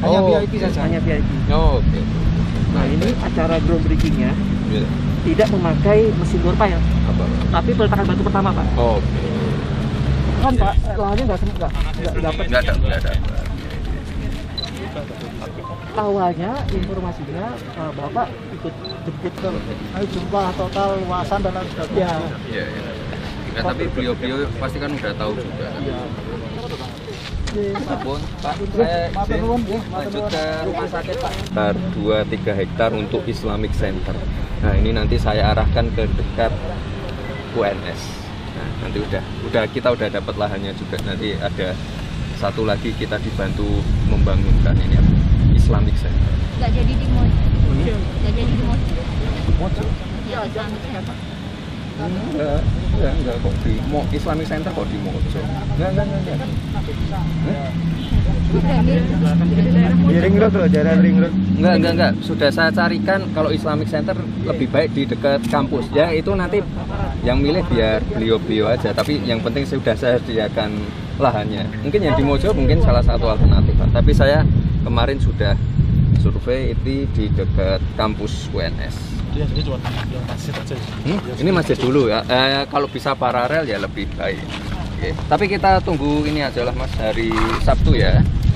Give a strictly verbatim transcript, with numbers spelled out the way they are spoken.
Hanya Oh, V I P oke. saja. hanya V I P. Oh, oke. Nah ini acara groundbreakingnya Iya. tidak memakai mesin bor pile, Apa? tapi peletakan batu pertama pak. Oh, oke. Kan pak lahannya nggak nggak nggak dapat. Nggak ada, nggak ada. Awalnya informasinya uh, bapak ikut jemput ke Ayo jumlah total luasan dan lain sebagainya. ya. Iya, iya. Ya, tapi beliau-beliau pasti kan udah tahu juga. Ya. Ampun, Pak, saya Matur nuwun, nggih, matur lanjut nuwun. ke rumah sakit, Pak. Hektar dua tiga hektar untuk Islamic Center. Nah, ini nanti saya arahkan ke dekat U N S. Nah, nanti udah udah kita udah dapat lahannya juga. Nanti ada satu lagi kita dibantu membangunkan ini apa? Islamic Center. Nggak jadi di Mojo. Nggak jadi di Mojo. Mojo? Ya, Islamic Center. Enggak, enggak, enggak kok di Mo Islamic Center kok di Mojo. Enggak, enggak, enggak. enggak. Hah? Di ring road loh, jalan ring road. Enggak, enggak, enggak. Sudah saya carikan kalau Islamic Center lebih baik di dekat kampus. Ya, itu nanti yang milih biar beliau-beliau aja. Tapi yang penting sudah saya sediakan lahannya. Mungkin yang di Mojo mungkin salah satu alternatif. Pak. Tapi saya kemarin sudah survei itu di dekat kampus U N S. Dia jadi cuma yang masjid aja. Hmm? Ini masjid dulu ya. Eh, kalau bisa paralel ya lebih baik. Oke. Tapi kita tunggu ini aja lah Mas hari Sabtu ya.